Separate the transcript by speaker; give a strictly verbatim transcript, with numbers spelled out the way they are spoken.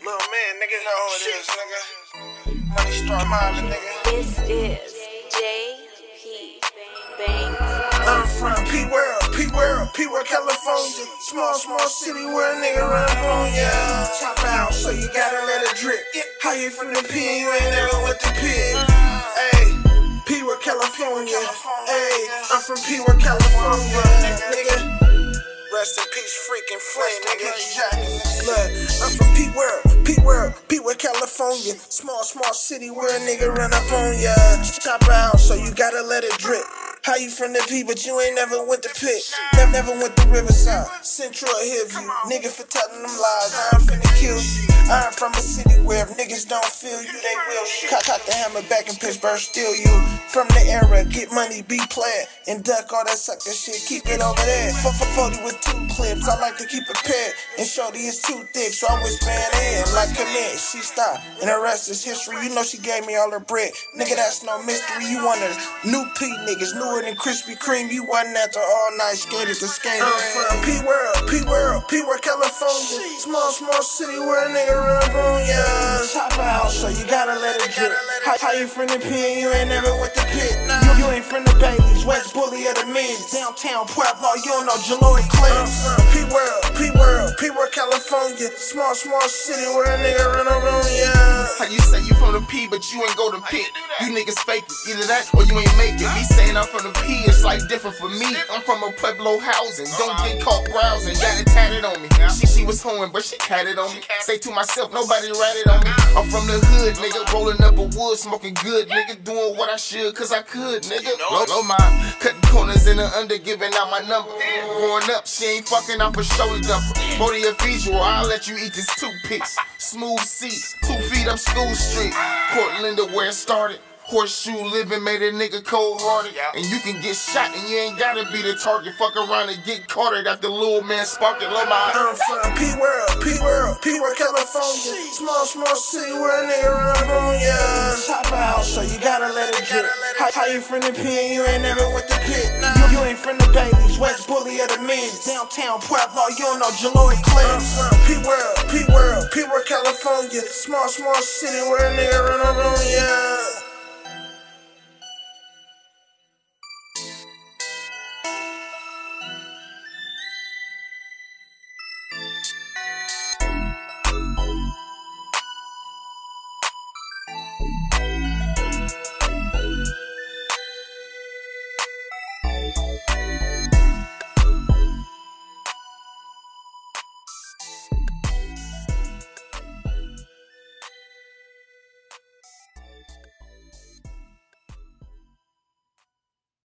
Speaker 1: Little man, nigga, know who it is, nigga. Money Star Marley, nigga.
Speaker 2: This is J P Banks.
Speaker 1: I'm from P-World, P-World, P-World, California. Small, small city where a nigga run up on ya. Chop out, so you gotta let it drip. How you from the P and you ain't never went to pig? Ayy, P-World, California. Ayy, I'm from P-World, California, nigga. Rest in peace, freaking flame, nigga. Look, I'm from P-World, P-World, P-World, California. Small, small city where a nigga run up on ya. Chop out, so you gotta let it drip. How you from the P, but you ain't never went to Pit? Never, never went to Riverside, Central or Hillview. Nigga for telling them lies, I ain't finna kill you. I'm from a city where if niggas don't feel you, they will shoot. Cock, cock the hammer back in Pittsburgh, steal you. From the era, get money, be player, and duck all that sucker shit, keep it over there. Fuck for forty with two clips, I like to keep a pair. And shorty is too thick, so I whisper in like commit. She stopped, and the rest is history. You know she gave me all her bread. Nigga, that's no mystery. You want her new P niggas, newer than Krispy Kreme. You wasn't at the all night skated to skate. I'm from P-World, P-World, P-World, California. Small, small city where a nigga run up on ya. Chop out, so you gotta let it drip. How, how you from the P and you ain't never went to Pit? You, you ain't from the Baileys, West Bully of the Mids, downtown Pueblo, you don't know Jaloy Clips. P-World, P-World, P-World, California. Small, small city where a nigga run up on ya.
Speaker 3: How you say you from the P, but you ain't go to Pit? You niggas fake it, either that or you ain't make it. Me saying I'm from the P, it's like different for me. I'm from a Pueblo housing, don't get caught browsing. Got it tatted on me. She she was hoeing, but she tatted on me. Say to myself, nobody ratted on me. I'm from the hood, nigga, rolling up a wood, smoking good, nigga, doing what I should, cause I could, nigga. Low, low mind, cutting corners in the under, giving out my number. Growing up, she ain't fucking off a shoulder dumper. Body a visual, I'll let you eat this toothpicks. Smooth seats, two feet up School Street. Portland, where it started. Horseshoe living made a nigga cold-hearted. And you can get shot and you ain't gotta be the target. Fuck around and get caught at the little man sparking low my.
Speaker 1: I'm from P-World, P-World, P-World, California. Small, small city where a nigga run up on ya. Chop out, so you gotta let it drip. How, how you from the P and you ain't never went to Pit? You, you ain't from the Baileys, West Bully of the Mids, downtown Pueblo, you don't know Jaloy Clips. I'm from P-World, P-World, P-World, California. Small, small city where a nigga run up on ya.